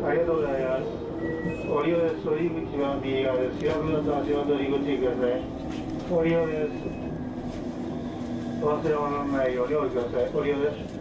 ありがとうございます。降りようです。入り口は右側です。開くのと足元にご注意ください。降りようです。お忘れ物のないようにお降りください。降りようです。